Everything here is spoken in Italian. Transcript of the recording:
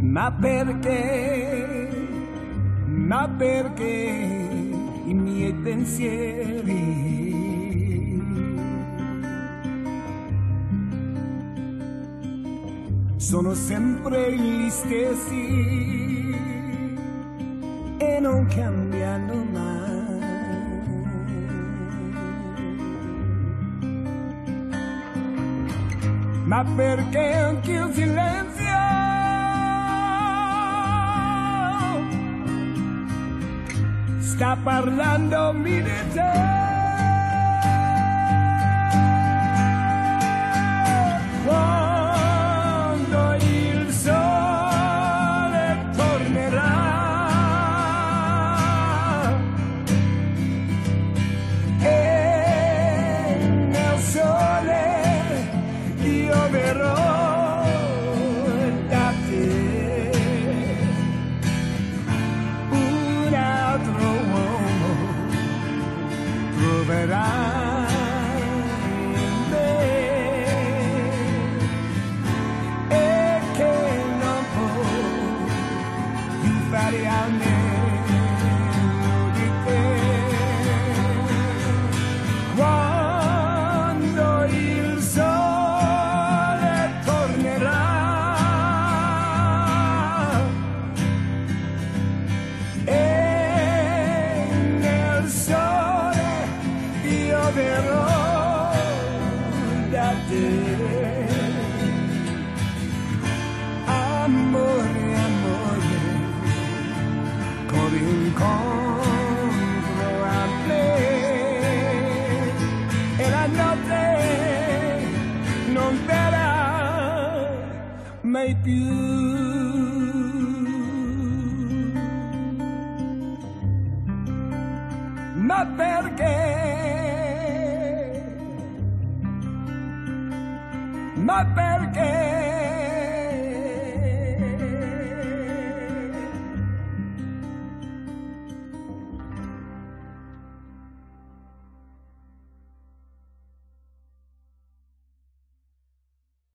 Ma perché i miei pensieri sono sempre gli stessi e non cambiano mai. Ma perché anche il silenzio sta parlandomi di te? Quando il sole tornerà e nel sole io verrò da te, un altro uomo troverai in me e che non può più fare a meno di te. Quando il sole tornerà e nel sole io verrò da te. Amore, amore, corri incontro a me e la notte non verrà mai più. Ma perché? Ma perché?